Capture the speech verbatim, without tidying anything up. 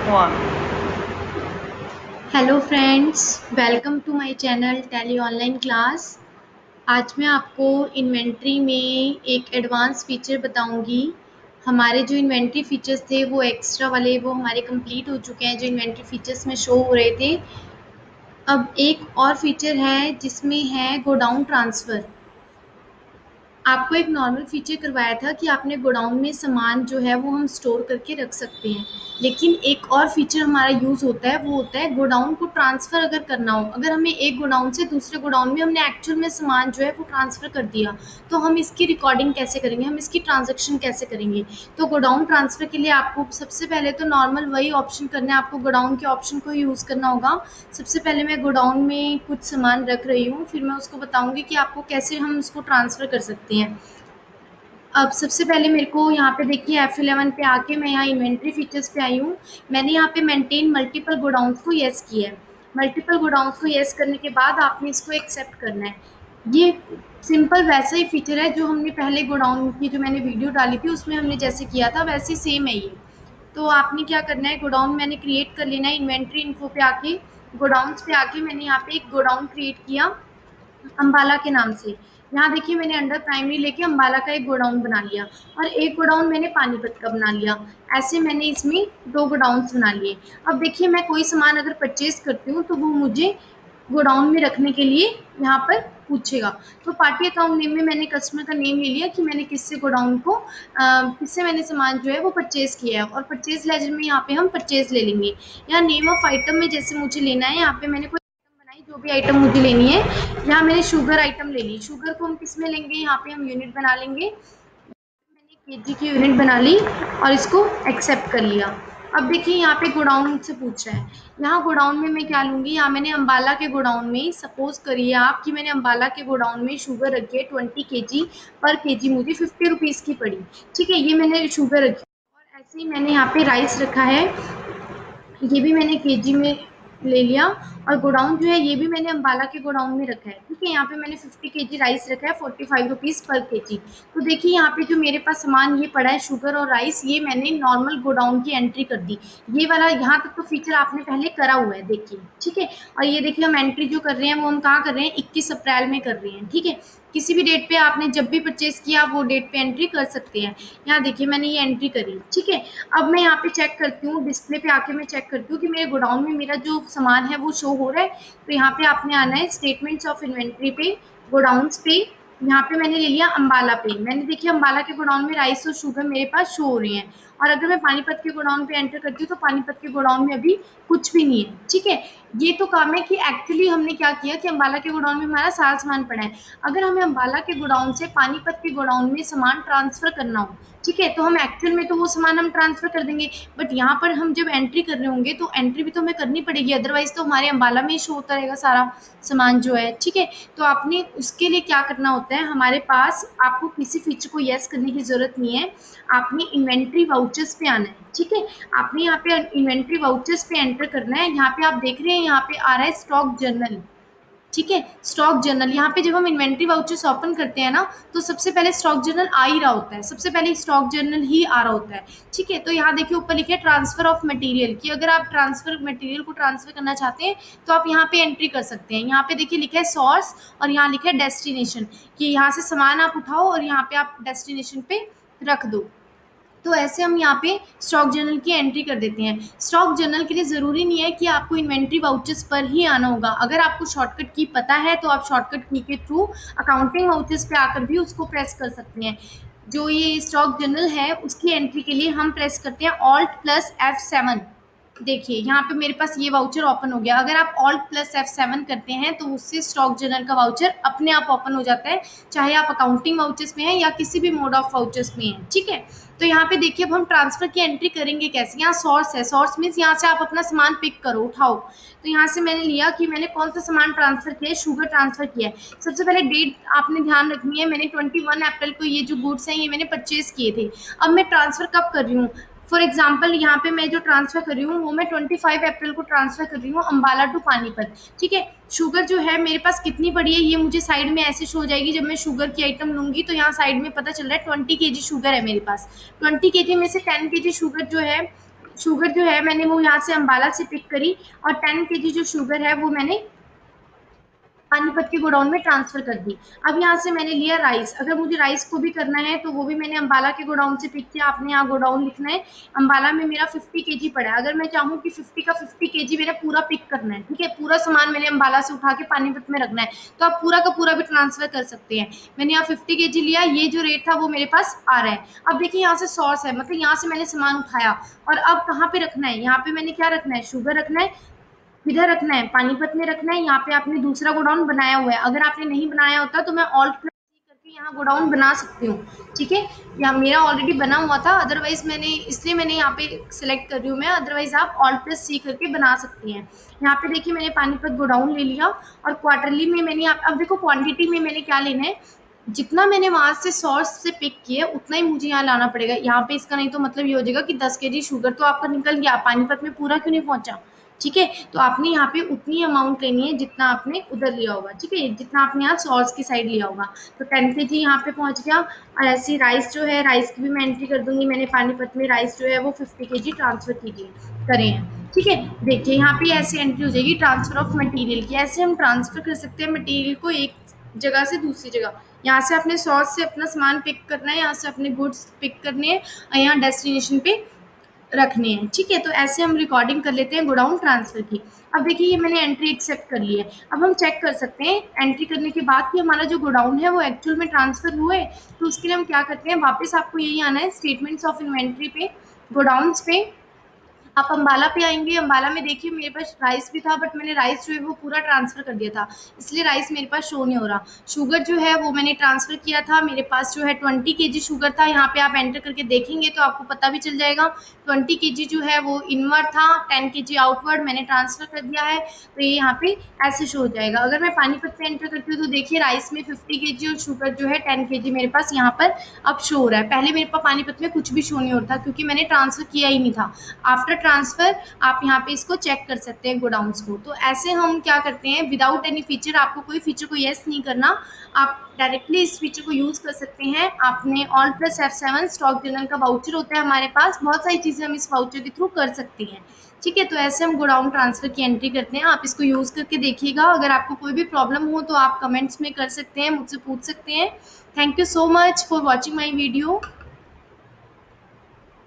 One. Hello friends, welcome to my channel Tally online class. आज मैं आपको inventory में एक एडवांस फीचर बताऊंगी। हमारे जो इन्वेंट्री फीचर्स थे वो एक्स्ट्रा वाले वो हमारे कंप्लीट हो चुके हैं, जो इन्वेंट्री फीचर्स में शो हो रहे थे। अब एक और फीचर है जिसमें है गोडाउन ट्रांसफ़र। आपको एक नॉर्मल फीचर करवाया था कि आपने गोडाउन में सामान जो है वो हम स्टोर करके रख सकते हैं, लेकिन एक और फीचर हमारा यूज़ होता है, वो होता है गोडाउन को ट्रांसफ़र अगर करना हो। अगर हमें एक गोडाउन से दूसरे गोडाउन में हमने एक्चुअल में सामान जो है वो ट्रांसफ़र कर दिया, तो हम इसकी रिकॉर्डिंग कैसे करेंगे, हम इसकी ट्रांजैक्शन कैसे करेंगे। तो गोडाउन ट्रांसफ़र के लिए आपको सबसे पहले तो नॉर्मल वही ऑप्शन करना है, आपको गोडाउन के ऑप्शन को यूज़ करना होगा। सबसे पहले मैं गोडाउन में कुछ सामान रख रही हूँ, फिर मैं उसको बताऊँगी कि आपको कैसे हम उसको ट्रांसफ़र कर सकते हैं। अब सबसे पहले मेरे को यहाँ पे देखिए एफ इलेवन पे आके मैं यहाँ इन्वेंट्री फीचर्स पे आई हूँ। मैंने यहाँ पे मेंटेन मल्टीपल गोडाउन्स को येस किया है। मल्टीपल गोडाउन्स को येस करने के बाद आपने इसको एक्सेप्ट करना है। ये सिंपल वैसा ही फीचर है जो हमने पहले गोडाउन की जो मैंने वीडियो डाली थी उसमें हमने जैसे किया था वैसे ही सेम है ये। तो आपने क्या करना है, गोडाउन मैंने क्रिएट कर लेना है। इन्वेंट्री इन्फो पे आके गोडाउन्स पे आके मैंने यहाँ पे एक गोडाउन क्रिएट किया अम्बाला के नाम से। यहाँ देखिए मैंने अंडर प्राइमरी लेके अम्बाला का एक गोडाउन बना लिया और एक गोडाउन मैंने पानीपत का बना लिया। ऐसे मैंने इसमें दो गोडाउन्स बना लिए। अब देखिए मैं कोई सामान अगर परचेज करती हूँ तो वो मुझे गोडाउन में रखने के लिए यहाँ पर पूछेगा। तो पार्टी अकाउंट नेम में मैंने कस्टमर का नेम ले लिया कि मैंने किससे गोडाउन को किससे मैंने सामान जो है वो परचेज किया है, और परचेज लेजर में यहाँ पे हम परचेज ले लेंगे। यहाँ नेम ऑफ आइटम में जैसे मुझे लेना है, यहाँ पे मैंने कोई जो भी आइटम मुझे लेनी है, यहाँ मैंने शुगर आइटम ले ली। शुगर को हम किस में लेंगे, यहाँ पे हम यूनिट बना लेंगे। मैंने केजी की यूनिट बना ली और इसको एक्सेप्ट कर लिया। अब देखिए यहाँ पे गोडाउन से पूछ रहा है, यहाँ गोडाउन में मैं क्या लूँगी। यहाँ मैंने अम्बाला के गोडाउन में सपोज करिए आप कि मैंने अम्बाला के गोडाउन में शुगर रखी है ट्वेंटी के जी, पर के जी मुझे फिफ्टी रुपीज़ की पड़ी। ठीक है, ये मैंने शुगर रखी। और ऐसे ही मैंने यहाँ पे राइस रखा है, ये भी मैंने केजी में ले लिया। और गोडाउन जो है ये भी मैंने अम्बाला के गोडाउन में रखा है। ठीक है, यहाँ पे मैंने फिफ्टी केजी राइस रखा है, forty five rupees per KG. तो देखिए यहाँ पे जो मेरे पास सामान ये पड़ा है शुगर और राइस, ये मैंने नॉर्मल गोडाउन की एंट्री कर दी। ये वाला यहाँ तक तो फीचर आपने पहले करा हुआ है, देखिए। ठीक है, और ये देखिए हम एंट्री जो कर रहे हैं वो हम कहाँ कर रहे हैं, इक्कीस अप्रैल में कर रहे हैं। ठीक है, किसी भी डेट पे आपने जब भी परचेज किया आप वो डेट पे एंट्री कर सकते हैं। यहाँ देखिए मैंने ये एंट्री करी। ठीक है, अब मैं यहाँ पे चेक करती हूँ, डिस्प्ले पे आके मैं चेक करती हूँ कि मेरे गोडाउन में मेरा जो सामान है वो शो हो रहा है। तो यहाँ पे आपने आना है स्टेटमेंट्स ऑफ इन्वेंट्री पे, गोडाउन्स पे। यहाँ पे मैंने ले लिया अम्बाला पे। मैंने देखिए अम्बाला के गोडाउन में राइस और शुगर मेरे पास शो हो रही हैं। और अगर मैं पानीपत के गोडाउन पे एंटर करती हूँ तो पानीपत के गोडाउन में अभी कुछ भी नहीं है। ठीक है, ये तो काम है कि एक्चुअली हमने क्या किया कि अम्बाला के गोडाउन में हमारा सारा सामान पड़ा है। अगर हमें अम्बाला के गोडाउन से पानीपत के गोडाउन में सामान ट्रांसफर करना हो, ठीक है, तो हम एक्चुअल में तो वो सामान हम ट्रांसफर कर देंगे, बट यहाँ पर हम जब एंट्री कर रहे होंगे तो एंट्री भी तो हमें करनी पड़ेगी, अदरवाइज तो हमारे अम्बाला में ही शो होता रहेगा सारा सामान जो है। ठीक है, तो आपने उसके लिए क्या करना होता है, हमारे पास आपको किसी फीचर को येस करने की जरूरत नहीं है। आपने इन्वेंट्री वाउचर्स पे आना है। ठीक है, आपने यहाँ पे इन्वेंट्री वाउचर्स पे एंटर करना है। यहाँ पे आप देख रहे हैं यहाँ पे आ रहा है स्टॉक जर्नल। ठीक है, स्टॉक जर्नल, यहाँ पे जब हम इन्वेंट्री वाउचर्स ओपन करते हैं ना तो सबसे पहले स्टॉक जर्नल आ ही रहा होता है, सबसे पहले स्टॉक जर्नल ही आ रहा होता है। ठीक है, तो यहाँ देखिए ऊपर लिखे ट्रांसफर ऑफ मटेरियल, कि अगर आप ट्रांसफर मटेरियल को ट्रांसफर करना चाहते हैं तो आप यहाँ पे एंट्री कर सकते हैं। यहाँ पे देखिए लिखा है सोर्स और यहाँ लिखा है डेस्टिनेशन, कि यहाँ से सामान आप उठाओ और यहाँ पे आप डेस्टिनेशन पे रख दो। तो ऐसे हम यहाँ पे स्टॉक जर्नल की एंट्री कर देते हैं। स्टॉक जर्नल के लिए ज़रूरी नहीं है कि आपको इन्वेंट्री वाउचर्स पर ही आना होगा। अगर आपको शॉर्टकट की पता है तो आप शॉर्टकट की के थ्रू अकाउंटिंग वाउचर्स पे आकर भी उसको प्रेस कर सकते हैं। जो ये स्टॉक जर्नल है उसकी एंट्री के लिए हम प्रेस करते हैं ऑल्ट प्लस एफ सेवन। देखिए यहाँ पे मेरे पास ये वाउचर ओपन हो गया। अगर आप ऑल्ट प्लस एफ सेवन करते हैं तो उससे स्टॉक जर्नल का वाउचर अपने आप ओपन हो जाता है, चाहे आप अकाउंटिंग वाउचर्स में हैं या किसी भी मोड ऑफ वाउचर्स में हैं। ठीक है, तो यहाँ पे देखिए अब हम ट्रांसफर की एंट्री करेंगे कैसे। यहाँ सोर्स है, सोर्स मीन्स यहाँ से आप अपना सामान पिक करो, उठाओ। तो यहाँ से मैंने लिया कि मैंने कौन सा सामान ट्रांसफर किया है, शुगर ट्रांसफर किया है। सबसे पहले डेट आपने ध्यान रखनी है, मैंने ट्वेंटी वन अप्रैल को ये जो गुड्स हैं ये मैंने परचेज किए थे। अब मैं ट्रांसफर कब कर रही हूँ, फॉर एग्जाम्पल यहाँ पे मैं जो ट्रांसफर कर रही हूँ वो मैं पच्चीस अप्रैल को ट्रांसफर कर रही हूँ अम्बाला टू पानीपत। ठीक है, शुगर जो है मेरे पास कितनी पड़ी है ये मुझे साइड में ऐसे शो हो जाएगी। जब मैं शुगर की आइटम लूंगी तो यहाँ साइड में पता चल रहा है ट्वेंटी के जी शुगर है मेरे पास। ट्वेंटी के जी में से टेन के जी शुगर जो है शुगर जो है मैंने वो यहाँ से अम्बाला से पिक करी और टेन केजी जो शुगर है वो मैंने पानीपत के गोडाउन में ट्रांसफर कर दी। अब यहाँ से मैंने लिया राइस, अगर मुझे राइस को भी करना है तो वो भी मैंने अम्बाला के गोडाउन से पिक किया। आपने यहाँ गोडाउन लिखना है, अम्बाला में मेरा फिफ्टी केजी पड़ा है। अगर मैं चाहूँ कि फिफ्टी का फिफ्टी केजी मैंने पूरा पिक करना है, ठीक है, पूरा सामान मैंने अम्बाला से उठा के पानीपत में रखना है, तो आप पूरा का पूरा भी ट्रांसफर कर सकते हैं। मैंने यहाँ फिफ्टी केजी लिया, ये जो रेट था वो मेरे पास आ रहा है। अब देखिए यहाँ से सॉस है, मतलब यहाँ से मैंने सामान उठाया और अब कहाँ पे रखना है, यहाँ पे मैंने क्या रखना है, शुगर रखना है, किधर रखना है, पानीपत में रखना है। यहाँ पे आपने दूसरा गोडाउन बनाया हुआ है, अगर आपने नहीं बनाया होता तो मैं ऑल्ट प्लस सी करके यहाँ गोडाउन बना सकती हूँ, ठीक है। यहाँ मेरा ऑलरेडी बना हुआ था, अदरवाइज मैंने इसलिए मैंने यहाँ पे सिलेक्ट कर रही हूँ मैं, अदरवाइज आप ऑल्ट प्लस सी करके बना सकती हैं। यहाँ पे देखिए मैंने पानीपत गोडाउन ले लिया और क्वार्टरली में मैंने, अब देखो क्वान्टिटी में मैंने क्या लेना है, जितना मैंने वहां से सोर्स से पिक किया उतना ही मुझे यहाँ लाना पड़ेगा। यहाँ पे इसका नहीं तो मतलब ये हो जाएगा कि दस केजी शुगर तो आपका निकल गया, पानीपत में पूरा क्यों नहीं पहुंचा, ठीक है। तो आपने यहाँ पे उतनी अमाउंट लेनी है जितना आपने उधर लिया होगा, ठीक है, जितना आपने यहाँ सॉस की साइड लिया होगा। तो टेन के जी यहाँ पे पहुंच गया। और ऐसी राइस जो है, राइस की भी मैं एंट्री कर दूंगी। मैंने पानीपत में राइस जो है वो फिफ्टी के जी ट्रांसफर कीजिए करे हैं, ठीक है। देखिए यहाँ पे ऐसी एंट्री हो जाएगी, ट्रांसफर ऑफ मटेरियल की। ऐसे हम ट्रांसफर कर सकते हैं मटेरियल को एक जगह से दूसरी जगह। यहाँ से अपने सॉस से अपना सामान पिक करना है, यहाँ से अपने गुड्स पिक करने हैं और यहाँ डेस्टिनेशन पे रखने हैं, ठीक है। तो ऐसे हम रिकॉर्डिंग कर लेते हैं गोडाउन ट्रांसफर की। अब देखिए ये मैंने एंट्री एक्सेप्ट कर ली है। अब हम चेक कर सकते हैं एंट्री करने के बाद कि हमारा जो गोडाउन है वो एक्चुअल में ट्रांसफर हुआ है। तो उसके लिए हम क्या करते हैं, वापस आपको यही आना है स्टेटमेंट्स ऑफ इन्वेंट्री पे, गोडाउन्स पे आप अम्बाला पे आएंगे। अम्बाला में देखिए मेरे पास राइस भी था, बट मैंने राइस जो है वो पूरा ट्रांसफर कर दिया था, इसलिए राइस मेरे पास शो नहीं हो रहा। शुगर जो है वो मैंने ट्रांसफर किया था, मेरे पास जो है ट्वेंटी केजी शुगर था। यहाँ पे आप एंटर करके देखेंगे तो आपको पता भी चल जाएगा। ट्वेंटी केजी जो है वो इनवर्ड था, टेन केजी आउटवर्ड मैंने ट्रांसफर कर दिया है, तो ये यहाँ पे ऐसे शो हो जाएगा। अगर मैं पानीपत पे एंटर करती हूँ तो देखिए राइस में फिफ्टी केजी और शुगर जो है टेन केजी मेरे पास यहाँ पर अब शो हो रहा है। पहले मेरे पास पानीपत में कुछ भी शो नहीं होता क्योंकि मैंने ट्रांसफर किया ही नहीं था। आफ्टर ट्रांसफर आप यहाँ पे इसको चेक कर सकते हैं गोडाउन्स को। तो ऐसे हम क्या करते हैं, विदाउट एनी फीचर, आपको कोई फीचर को येस नहीं करना, आप डायरेक्टली इस फीचर को यूज कर सकते हैं। आपने all plus F seven stock journal का वाउचर होता है हमारे पास, बहुत सारी चीजें हम इस वाउचर के थ्रू कर सकते हैं, ठीक है। तो ऐसे हम गोडाउन ट्रांसफर की एंट्री करते हैं। आप इसको यूज करके देखिएगा। अगर आपको कोई भी प्रॉब्लम हो तो आप कमेंट्स में कर सकते हैं, मुझसे पूछ सकते हैं। Thank you so much for watching my video.